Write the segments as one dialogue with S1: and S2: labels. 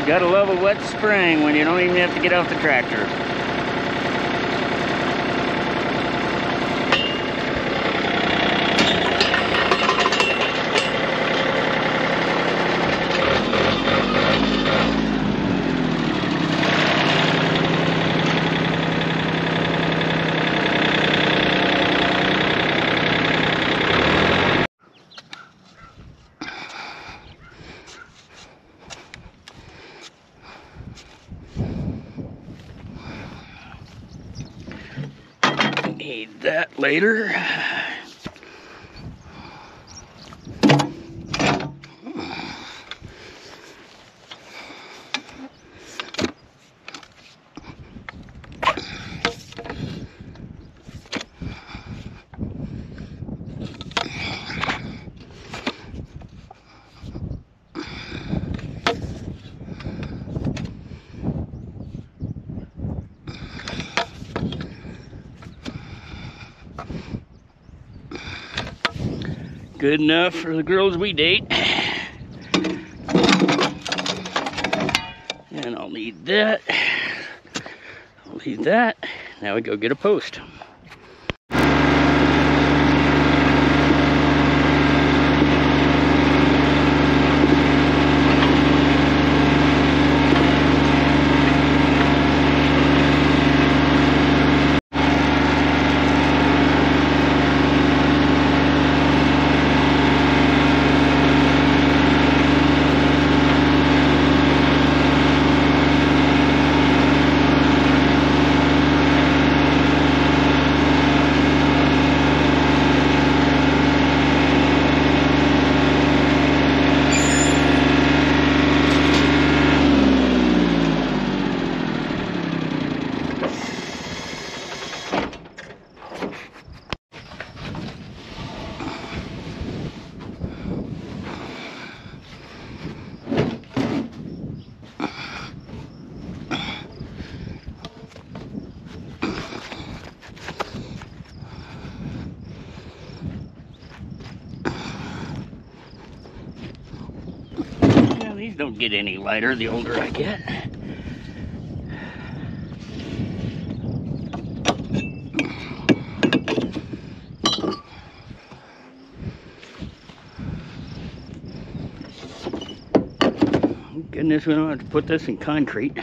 S1: Gotta love a wet spring when you don't even have to get off the tractor. Need that later. Good enough for the girls we date. And I'll need that. I'll leave that. Now we go get a post. These don't get any lighter the older I get. Goodness, we don't have to put this in concrete.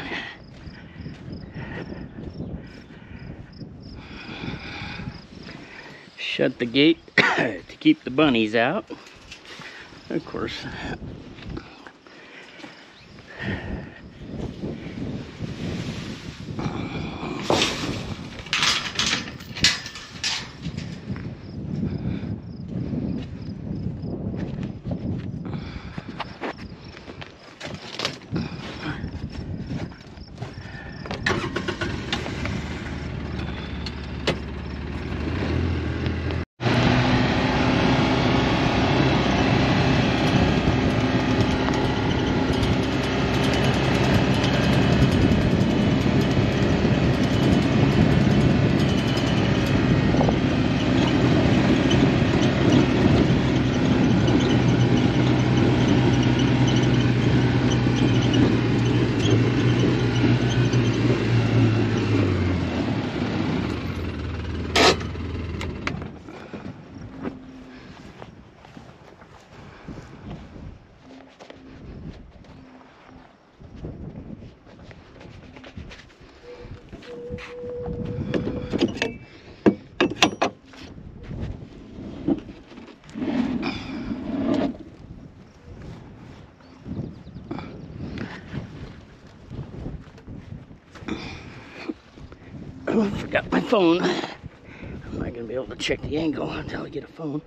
S1: Shut the gate to keep the bunnies out. Of course. Oh, I forgot my phone. I'm not going to be able to check the angle until I get a phone.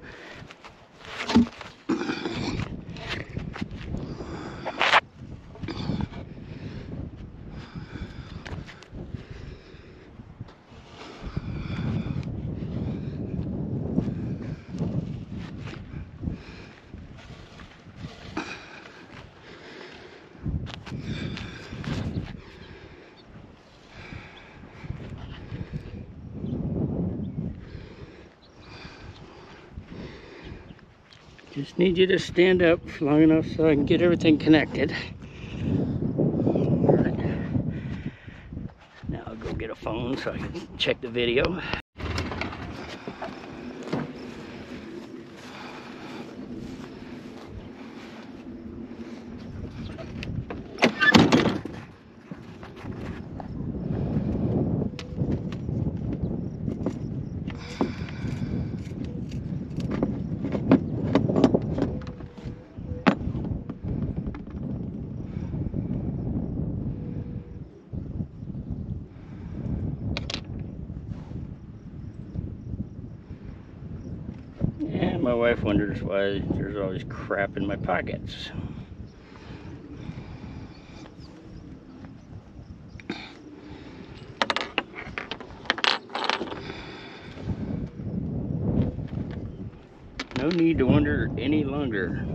S1: Just need you to stand up long enough so I can get everything connected. phone so I can check the video. And my wife wonders why there's always crap in my pockets. No need to wonder any longer.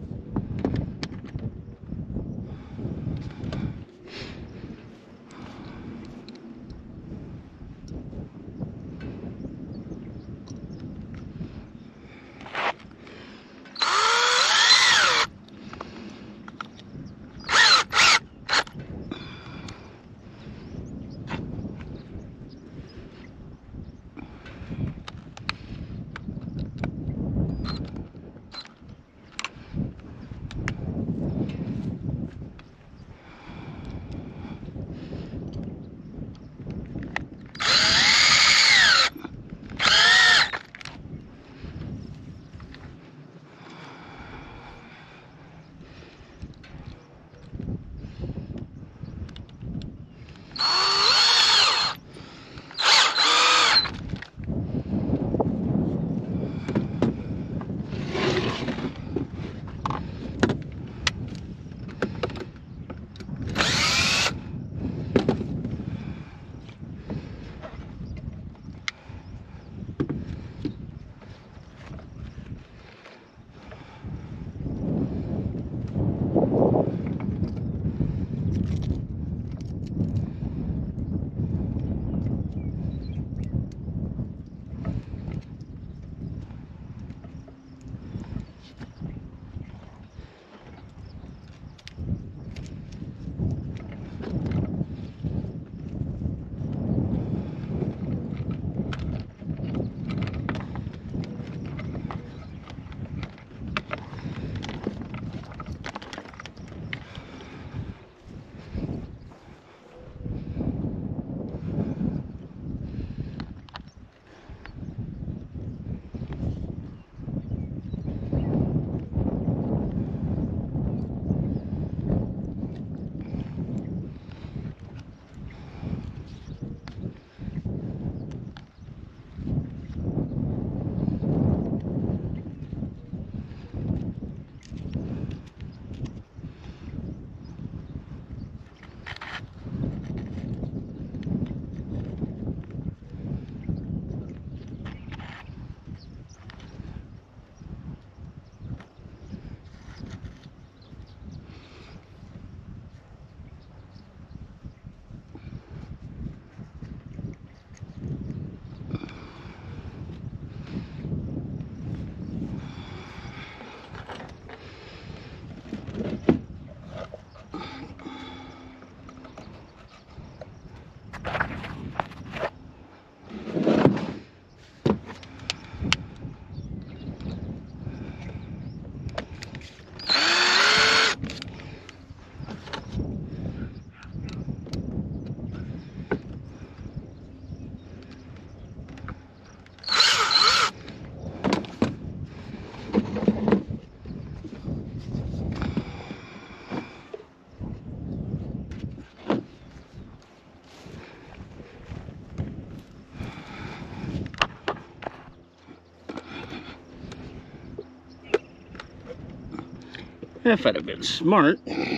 S1: If I'd have been smart,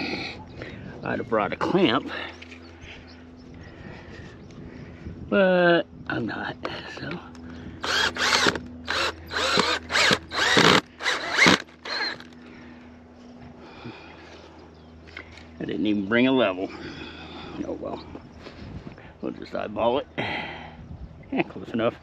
S1: I'd have brought a clamp, but I'm not, so. I didn't even bring a level. Oh well, we'll just eyeball it. Yeah, close enough.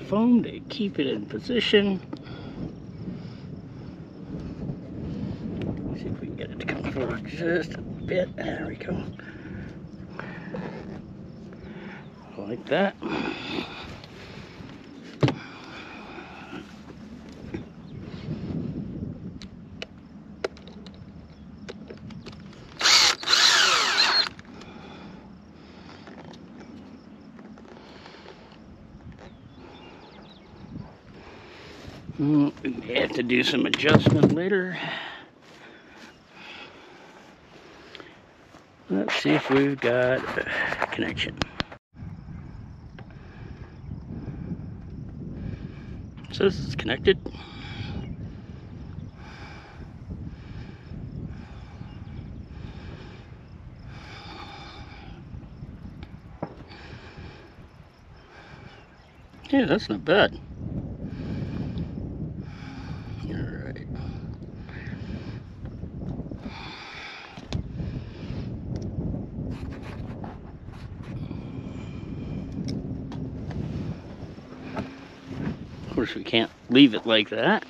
S1: foam to keep it in position. See if we can get it to come forward just a bit. There we go. Like that. We may have to do some adjustment later. Let's see if we've got a connection. It says it's connected. Yeah, that's not bad. Alright. Of course, we can't leave it like that.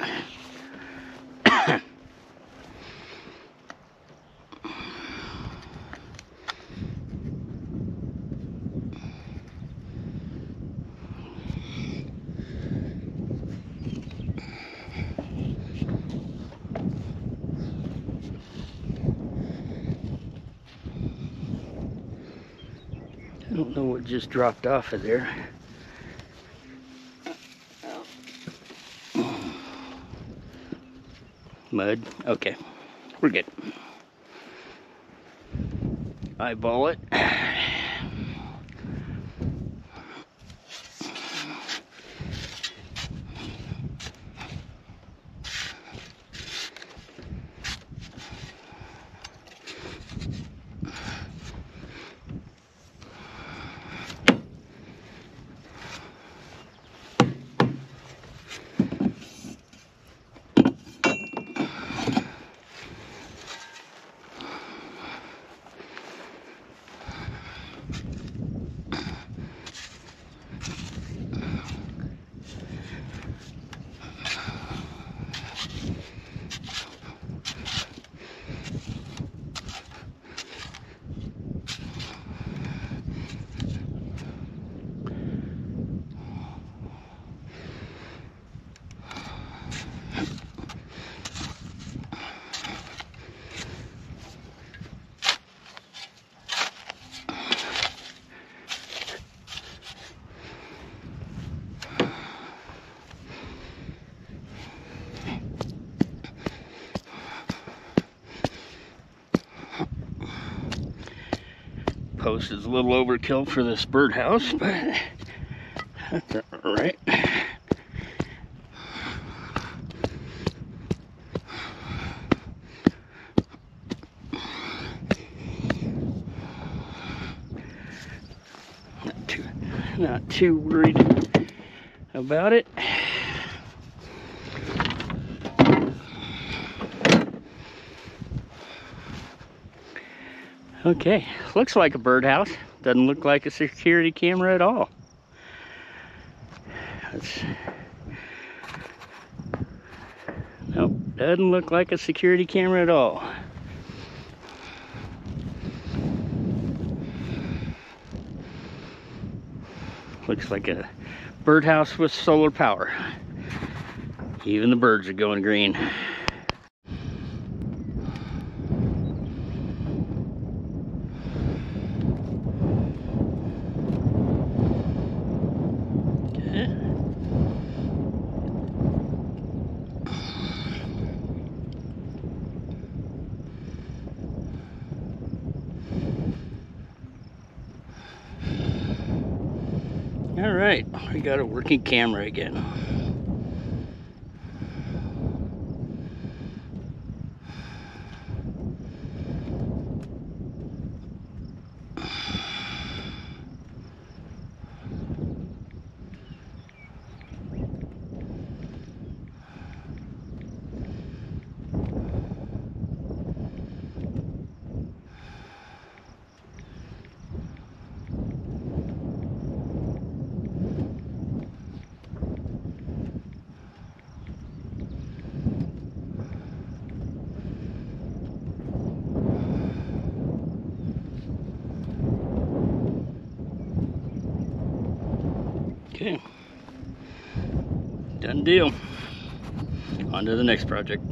S1: I don't know what just dropped off of there. Mud. Okay, we're good. Eyeball it. Post is a little overkill for this birdhouse, but that's all right. Not too worried about it. Okay, looks like a birdhouse. Doesn't look like a security camera at all. Nope, doesn't look like a security camera at all. Looks like a birdhouse with solar power. Even the birds are going green. All right, we got a working camera again. Okay. Done deal. On to the next project.